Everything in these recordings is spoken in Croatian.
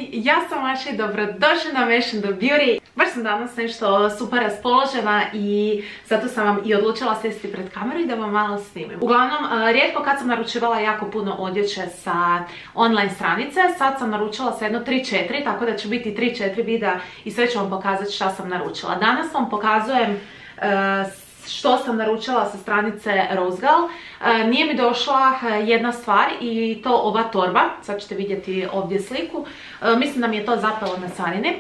ja sam Maša i dobrodošli na Mashing the Beauty. Baš sam danas nešto super raspoložena i zato sam vam i odlučila sjesti pred kameru i da vam malo snimim. Uglavnom, rijetko kad sam naručivala jako puno odjeće sa online stranice, sad sam naručila sa jedno 3-4, tako da će biti 3-4 videa i sve ću vam pokazati šta sam naručila. Danas vam pokazujem što sam naručila sa stranice Rosegal. Nije mi došla jedna stvar i to ova torba. Sad ćete vidjeti ovdje sliku. Mislim da mi je to zapelo na carini.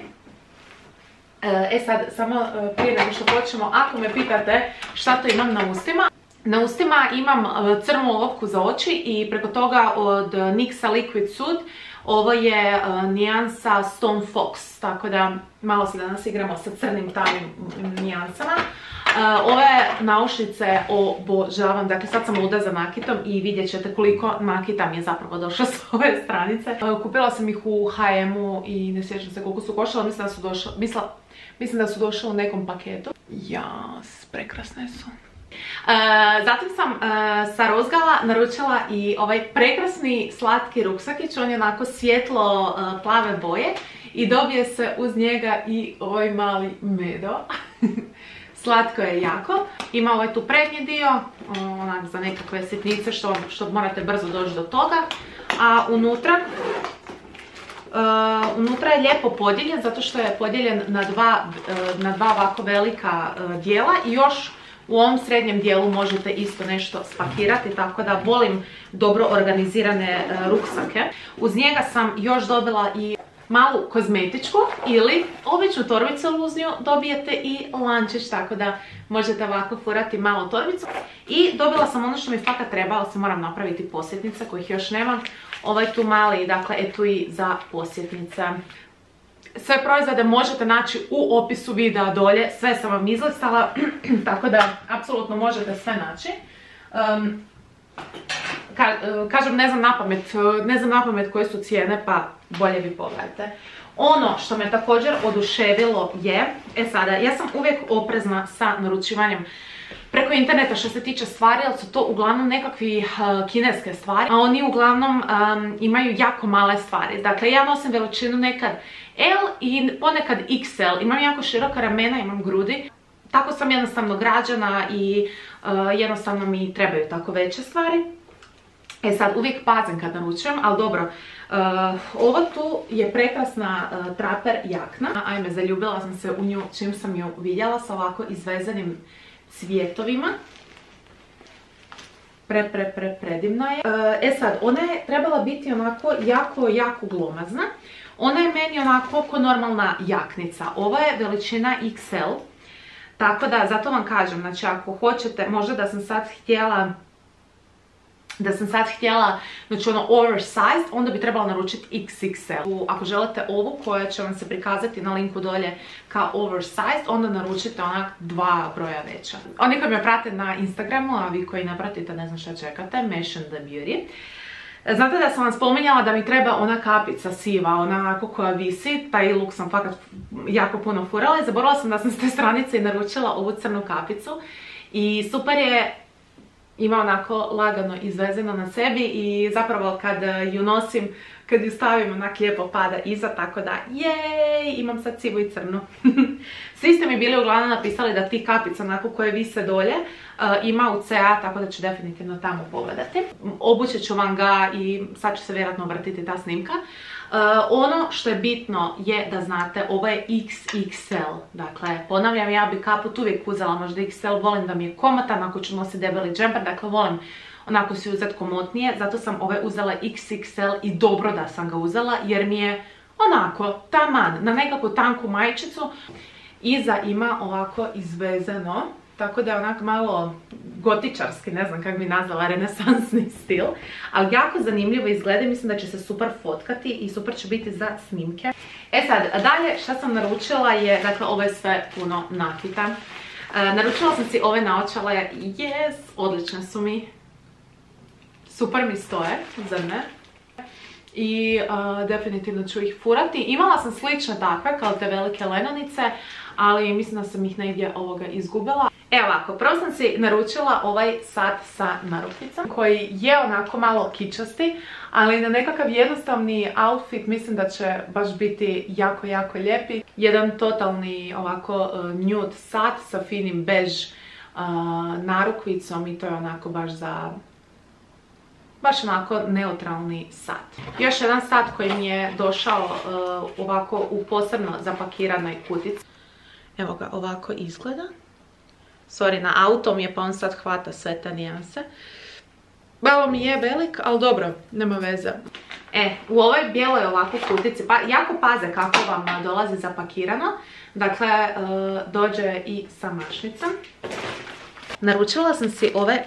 Sad, samo prije nego što počnemo, ako me pitate šta to imam na ustima. Na ustima imam crnu olovku za oči i preko toga od NYX Liquid Suit. Ovo je nijansa Stone Fox, tako da malo se danas igramo sa crnim tamnim nijansama. Ove naušnice obožavam, dakle sad sam luda za nakitom i vidjet ćete koliko nakita mi je zapravo došlo s ove stranice. Kupila sam ih u H&M-u i ne sjećam se koliko su koštale, mislim da su došle u nekom paketu. Jas, prekrasne su. Zatim sam sa Rozegala naručila i ovaj prekrasni slatki ruksakić, on je onako svjetlo plave boje i dobije se uz njega i ovaj mali medo. Slatko je jako. Ima ovaj tu prednji dio, onak za nekakve sitnice što morate brzo doći do toga. A unutra je lijepo podijeljen zato što je podijeljen na dva ovako velika dijela i još u ovom srednjem dijelu možete isto nešto spakirati, tako da volim dobro organizirane ruksake. Uz njega sam još dobila i malu kozmetičku ili običnu torbicu, uz nju dobijete i lančić, tako da možete ovako furati malu torbicu. I dobila sam ono što mi fakat treba, ali se moram napraviti posjetnice kojih još nemam. Ovaj tu mali, dakle, etui za posjetnice. Sve proizvode možete naći u opisu videa dolje, sve sam vam izlistala, tako da apsolutno možete sve naći. Kažem, ne znam na pamet koje su cijene, pa bolje vi pogledajte. Ono što me također oduševilo je, sada, ja sam uvijek oprezna sa naručivanjem preko interneta što se tiče stvari, ali su to uglavnom nekakvi kineske stvari, a oni uglavnom imaju jako male stvari. Dakle, ja nosim veličinu nekad L i ponekad XL, imam jako široka ramena, imam grudi. Tako sam jednostavno građana i jednostavno mi trebaju tako veće stvari. Sad, uvijek pazim kad naručujem, ali dobro, ovo tu je prekrasna traper jakna. Ajme, zaljubila sam se u nju čim sam ju vidjela sa ovako izvezenim cvjetovima. Predivna je. Sad, ona je trebala biti onako jako glomazna. Ona je meni onako ko normalna jaknica. Ova je veličina XL. Tako da, zato vam kažem, znači ako hoćete, možda da sam sad htjela, znači ono oversized, onda bi trebala naručiti XXL. Ako želite ovu koja će vam se prikazati na linku dolje kao oversized, onda naručite onak 2 broja veća. Oni koji me prate na Instagramu, a vi koji ne pratite ne znam šta čekate, Mashing the Beauty. Znate da sam vam spominjala da mi treba ona kapica siva, onako koja visi, taj look sam fakat jako puno furala i zaboravila sam da sam s te stranice i naručila ovu crnu kapicu i super je, ima onako lagano izvezeno na sebi i zapravo kad ju nosim, kad ju stavim onak lijepo pada iza, tako da jej, imam sad sivu i crnu. Svi ste mi bili uglavnom napisali da ti kapice onako koje vise dolje ima u CA, tako da ću definitivno tamo pogledati. Obućet ću vam ga i sad će se vjerojatno obratiti ta snimka. Ono što je bitno je da znate, ovo je XXL, dakle ponavljam, ja bi kaput uvijek uzela možda XL, volim da mi je komotan ako ću nositi debeli džemper, dakle volim onako si uzeti komotnije, zato sam ove uzela XXL i dobro da sam ga uzela jer mi je onako taman na nekakvu tanku majčicu. Iza ima ovako izvezeno, tako da je onak malo gotičarski, ne znam kako bi nazvala, renesansni stil. Ali jako zanimljivo izgleda i mislim da će se super fotkati i super će biti za snimke. Sad, dalje šta sam naručila je, dakle ovo je sve puno nakita. Naručila sam si ove naočale, odlične su mi. Super mi stoje, zar ne? I definitivno ću ih furati. Imala sam slične takve kao te velike lenonice, ali mislim da sam ih negdje izgubila. Evo ovako, prvo sam si naručila ovaj sat sa narukvicom koji je onako malo kičasti, ali na nekakav jednostavni outfit mislim da će baš biti jako, jako lijepi. Jedan totalni ovako nude sat sa finim bež narukvicom i to je onako baš onako neutralni sat. Još jedan sat koji mi je došao ovako u posebno zapakiranoj kutici. Evo ga, ovako izgleda. Sorry, na auto mi je pa on sad hvata sve te nijanse. Malo mi je velik, ali dobro, nema veze. U ovoj bijeloj ovako kutici, pa jako paze kako vam dolazi zapakirano. Dakle, dođe i sa mašnicom. Naručila sam si ove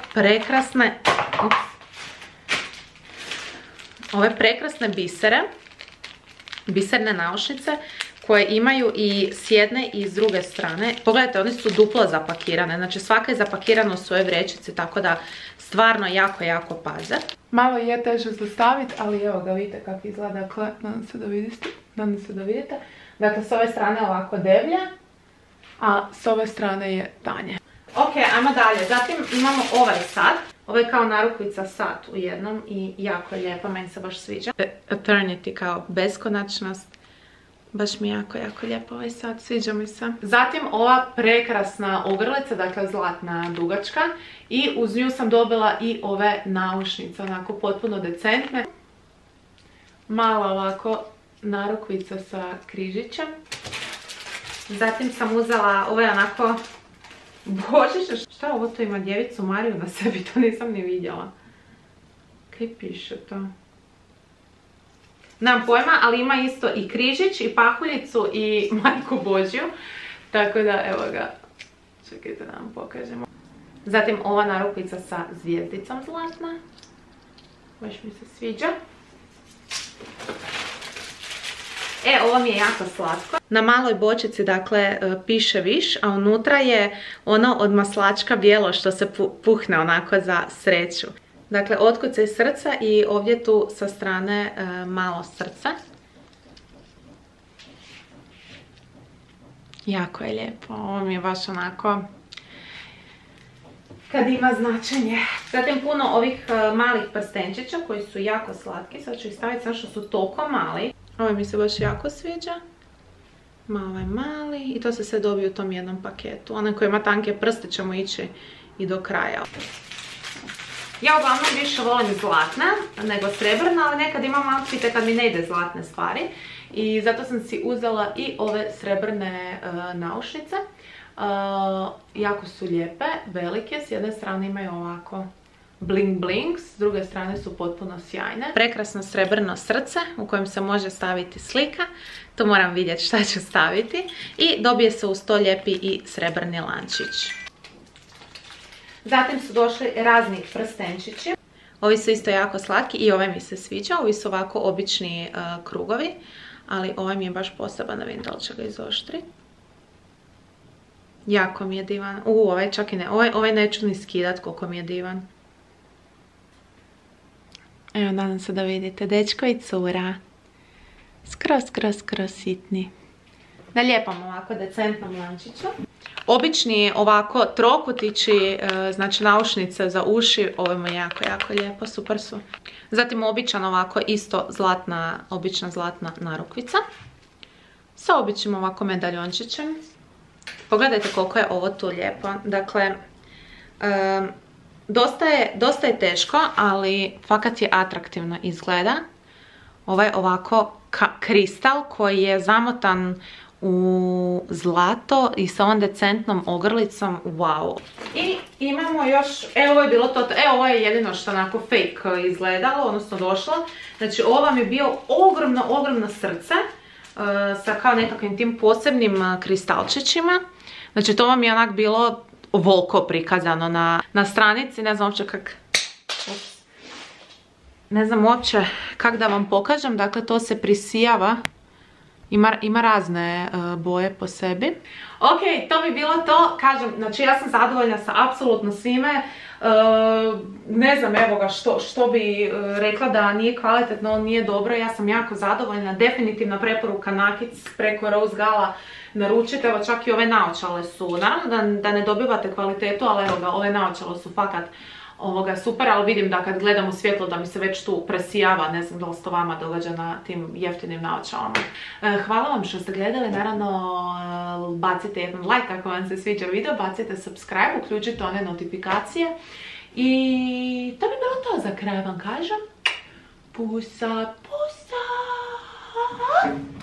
prekrasne biserne naušnice koje imaju i s jedne i s druge strane. Pogledajte, one su duplo zapakirane, znači svaka je zapakirana u svoje vrećice, tako da stvarno jako, jako paze. Malo je teže zastaviti, ali evo ga, vidite kako izgleda, dakle, nadam se da vidite. Dakle, s ove strane ovako deblje, a s ove strane je tanje. Ok, ajmo dalje. Zatim imamo ovaj sat. Ovo je kao narukvica sat u jednom i jako je lijepa, meni se baš sviđa. Eternity, kao beskonačnost. Baš mi je jako, jako lijepo ovaj sat, sviđa mi se. Zatim ova prekrasna ogrlica, dakle zlatna dugačka. I uz nju sam dobila i ove naušnice, onako potpuno decentne. Mala ovako narukvica sa križićem. Zatim sam uzela ovaj onako božić. Šta ovo to ima, djevicu Mariju na sebi, to nisam ni vidjela. Kaj piše to? Nemam pojma, ali ima isto i križić, i pahuljicu, i Majku Božju. Tako da, evo ga, čekajte da vam pokažemo. Zatim ova narukvica sa zvijezdicom zlatna. Baš mi se sviđa. Ovo mi je jako slatko. Na maloj bočici, dakle, piše Wish, a unutra je ono od maslačka bijelo što se puhne onako za sreću. Dakle, otkucaj srca i ovdje tu sa strane malo srce. Jako je lijepo, ovo mi je baš onako kad ima značenje. Zatim puno ovih malih prstenčića koji su jako slatki. Sad ću ih staviti sad što su toliko mali. Ovo mi se baš jako sviđa. Ovaj mali i to se sve dobije u tom jednom paketu. Onaj koji ima tanke prste ćemo ići i do kraja. Ja uglavnom više volim zlatne nego srebrne, ali nekad imam outfite kad mi ne ide zlatne stvari. I zato sam si uzela i ove srebrne naušnice. Jako su lijepe, velike, s jedne strane imaju ovako bling bling, s druge strane su potpuno sjajne. Prekrasno srebrno srce u kojem se može staviti slika. To moram vidjeti šta ću staviti. I dobije se uz to lijepi i srebrni lančić. Zatim su došli razni prstenčići. Ovi su isto jako slatki i ovaj mi se sviđa. Ovi su ovako obični krugovi. Ali ovaj mi je baš poseban, da vidim da li će ga izoštriti. Jako mi je divan. Ovaj čak i ne. Ovaj neću ni skidat koliko mi je divan. Evo, nadam se da vidite. Dečko i cura. Skroz sitni. Na lijepom ovako decentnom lančiću. Obični ovako trokutići, znači naušnice za uši. Ovo mi je jako, jako lijepo. Super su. Zatim običan ovako isto obična zlatna narukvica. Sa običnim ovako medaljončićem. Pogledajte koliko je ovo tu lijepo. Dakle, dosta je teško, ali fakat je atraktivno izgleda. Ovaj ovako kristal koji je zamotan u zlato i sa ovom decentnom ogrlicom. Wow. I imamo još, ovo je bilo to, ovo je jedino što onako fake izgledalo, odnosno došlo. Znači ovo vam je bio ogromno srce sa kao nekakvim tim posebnim kristalčićima. Znači to vam je onak bilo volko prikazano na stranici, ne znam uopće kak da vam pokažem. Dakle, to se prisijava, ima razne boje po sebi. Ok, to bi bilo to, kažem, znači ja sam zadovoljna sa apsolutno svime. Ne znam, evo ga, što bi rekla da nije kvalitetno, nije dobro, ja sam jako zadovoljna. Definitivna preporuka nakic preko Rose Gala naručite, evo čak i ove naočale su, naravno da ne dobivate kvalitetu, ali evo ga, ove naočale su fakat super, ali vidim da kad gledam u svjetlo da mi se već tu presijava, ne znam da li se to vama događa na tim jeftinim naočalama. Hvala vam što ste gledali, naravno bacite jedan like ako vam se sviđa video, bacite subscribe, uključite one notifikacije i to bi bilo to za kraj vam kažem. Pusa, pusa!